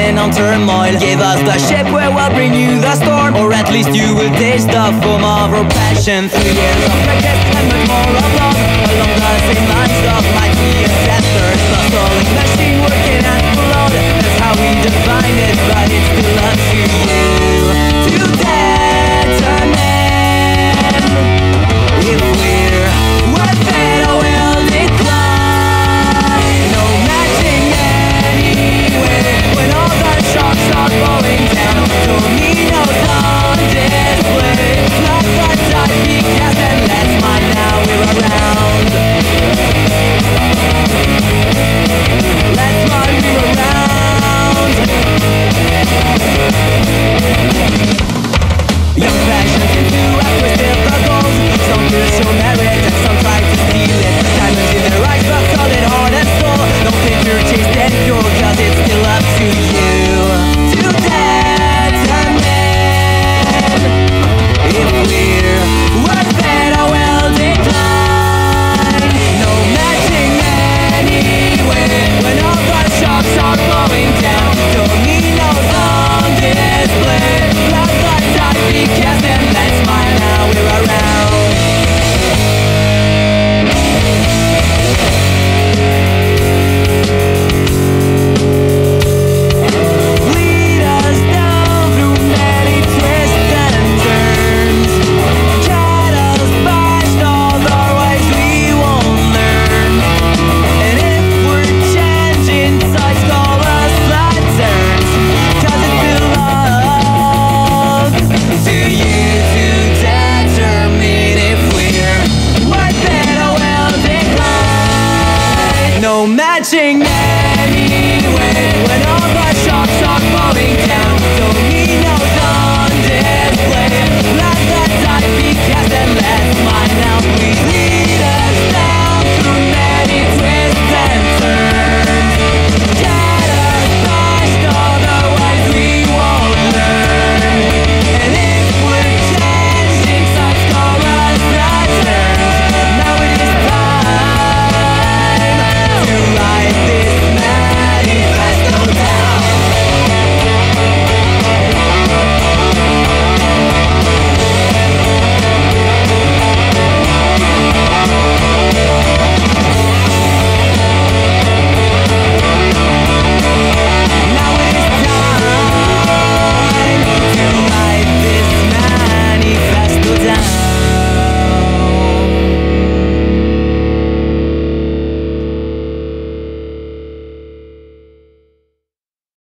been on turmoil. Give us the ship where we'll bring you the storm, or at least you will taste the foam of our passion. 3 years of practice and much more of love, along the same lines of mighty ancestors. The stalling machine working at full load, that's how we define it, but it's still up to you to determine if we're worth it or will decline. No matching anyway when all the sharks are going down. Dominoes on display, not the type we cast, and let's mind now we're around. Let's mind we're around. Young passions into acquisitive goals. Some will show merit and some try to steal it. Diamonds in their eyes but solid heart and soul. Don't think you're chased and pure, cause it's still up to you to determine if we're worth it or will decline. No matching anyway when all the sharks are going down. Dominoes on display, love the type we cast, and let's smile now we're around. Lead us down through many twists and turns. Cut us past all the ways we won't learn. And if we're changing sides, call us lanterns, cause it belongs to you to determine if we're worth it or will decline. No matching